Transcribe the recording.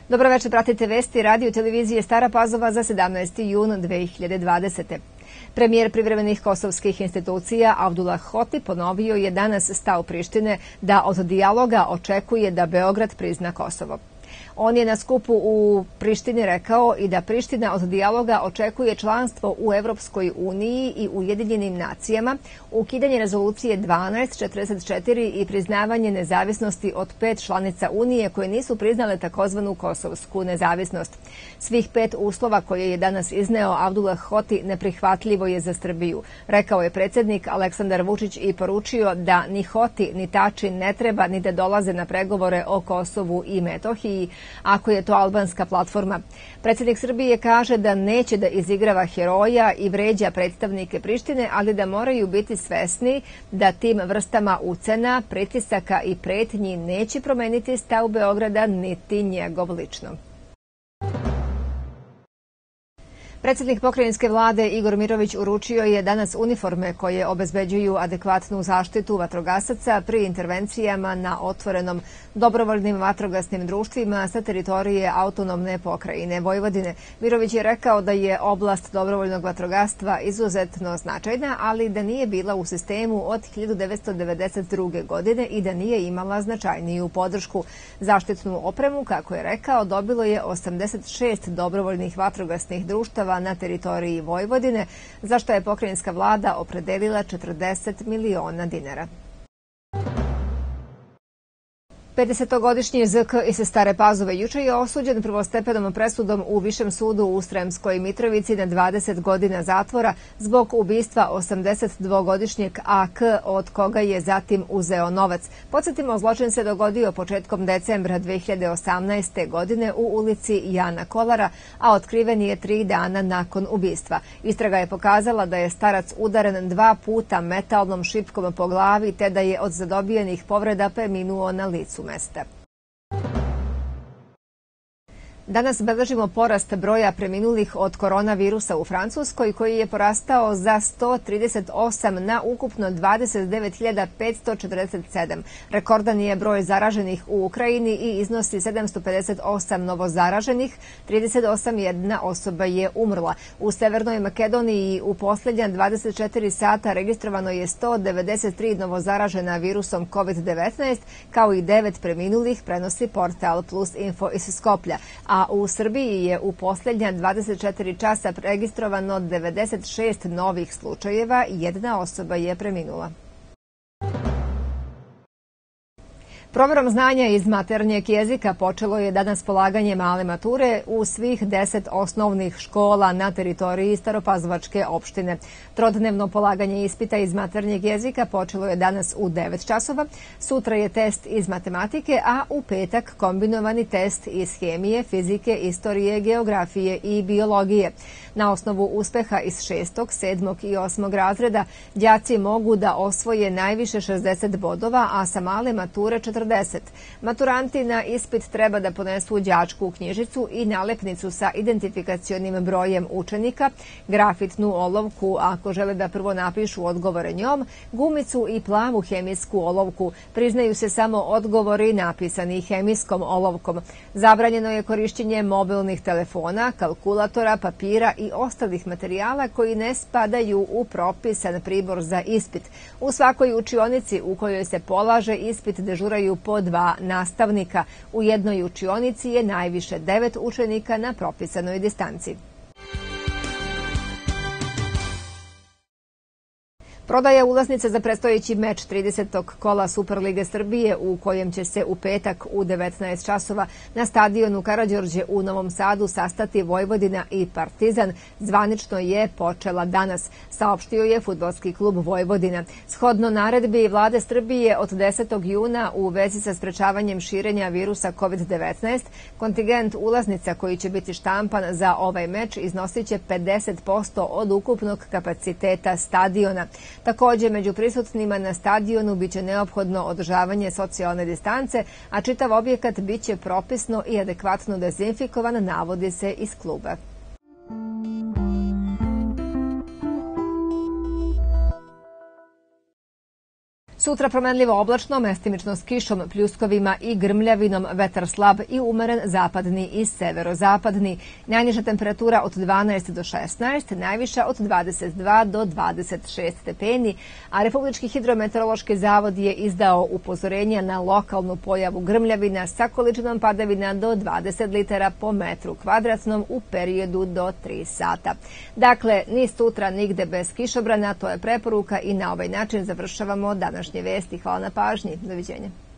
Dobro večer, pratite vesti radio televizije Stara Pazova za 17. jun 2020. Premijer privremenih kosovskih institucija Abdullah Hoti ponovio je danas stav Prištine da od dijaloga očekuje da Beograd prizna Kosovo. On je na skupu u Prištini rekao i da Priština od dijaloga očekuje članstvo u Evropskoj uniji i Ujedinjenim nacijama, ukidanje rezolucije 1244 i priznavanje nezavisnosti od 5 članica Unije koje nisu priznale takozvanu kosovsku nezavisnost. Svih 5 uslova koje je danas izneo Abdullah Hoti neprihvatljivo je za Srbiju, rekao je predsjednik Aleksandar Vučić i poručio da ni Hoti ni Tači ne treba ni da dolaze na pregovore o Kosovu i Metohiji, ako je to albanska platforma. Predsjednik Srbije kaže da neće da izigrava heroja i vređa predstavnike Prištine, ali da moraju biti svesni da tim vrstama ucena, pritisaka i pretnji neće promeniti stav Beograda niti njegov lično. Predsjednik pokrajinske vlade Igor Mirović uručio je danas uniforme koje obezbeđuju adekvatnu zaštitu vatrogasaca pri intervencijama na otvorenom dobrovoljnim vatrogasnim društvima sa teritorije autonomne pokrajine Vojvodine. Mirović je rekao da je oblast dobrovoljnog vatrogastva izuzetno značajna, ali da nije bila u sistemu od 1992. godine i da nije imala značajniju podršku. Zaštitnu opremu, kako je rekao, dobilo je 86 dobrovoljnih vatrogasnih društava na teritoriji Vojvodine, za što je pokrajinska vlada opredelila 40 miliona dinara. 50-godišnji ZK iz Stare Pazove juče je osuđen prvostepenom presudom u Višem sudu u Sremskoj Mitrovici na 20 godina zatvora zbog ubistva 82-godišnjeg AK, od koga je zatim uzeo novac. Podsjetimo, zločin se dogodio početkom decembra 2018. godine u ulici Jana Kolara, a otkriven je 3 dana nakon ubistva. Istraga je pokazala da je starac udaren 2 puta metalnom šipkom po glavi, te da je od zadobijenih povreda preminuo na licu mesta. Danas beležimo porast broja preminulih od koronavirusa u Francuskoj, koji je porastao za 138 na ukupno 29.547. Rekordan je broj zaraženih u Ukrajini i iznosi 758 novozaraženih, 38 osoba je umrla. U Severnoj Makedoniji u posljednja 24 sata registrovano je 193 novozaražena virusom COVID-19, kao i 9 preminulih, prenosi portal Plus Info iz Skoplja. A u Srbiji je u posljednja 24 časa registrovano 96 novih slučajeva i 1 osoba je preminula. Proverom znanja iz maternjeg jezika počelo je danas polaganje male mature u svih 10 osnovnih škola na teritoriji Staropazovačke opštine. Trodnevno polaganje ispita iz maternjeg jezika počelo je danas u 9 časova, sutra je test iz matematike, a u petak kombinovani test iz hemije, fizike, istorije, geografije i biologije. Na osnovu uspeha iz 6., 7. i 8. razreda đaci mogu da osvoje najviše 60 bodova, a sa male mature 40. Maturanti na ispit treba da ponesu đačku knjižicu i nalepnicu sa identifikacionim brojem učenika, grafitnu olovku ako žele da prvo napišu odgovore njom, gumicu i plavu hemijsku olovku. Priznaju se samo odgovori napisani hemijskom olovkom. Zabranjeno je korišćenje mobilnih telefona, kalkulatora, papira i ostalih materijala koji ne spadaju u propisan pribor za ispit. U svakoj učionici u kojoj se polaže ispit dežuraju po 2 nastavnika. U jednoj učionici je najviše 9 učenika na propisanoj distanci. Prodaja ulaznica za predstojeći meč 30. kola Superlige Srbije, u kojem će se u petak u 19 časova na stadionu Karađorđe u Novom Sadu sastati Vojvodina i Partizan, zvanično je počela danas, saopštio je Fudbalski klub Vojvodina. Shodno naredbi Vlade Srbije od 10. juna u vezi sa sprečavanjem širenja virusa COVID-19, kontingent ulaznica koji će biti štampan za ovaj meč iznosit će 50% od ukupnog kapaciteta stadiona. Također, među prisutnima na stadionu biće neophodno održavanje socijalne distance, a čitav objekat biće propisno i adekvatno dezinfikovan, navodi se iz kluba. Sutra promenljivo oblačno, mestimično s kišom, pljuskovima i grmljavinom, vetar slab i umeren zapadni i severozapadni. Najniža temperatura od 12 do 16, najviša od 22 do 26 stepeni, a Republički hidrometeorološki zavod je izdao upozorenja na lokalnu pojavu grmljavina sa količinom padavina do 20 litara po metru kvadratnom u periodu do 3 sata. Dakle, ni sutra nigde bez kišobrana, to je preporuka i na ovaj način završavamo današnje vesti. Hvala na pažnji. Doviđenja.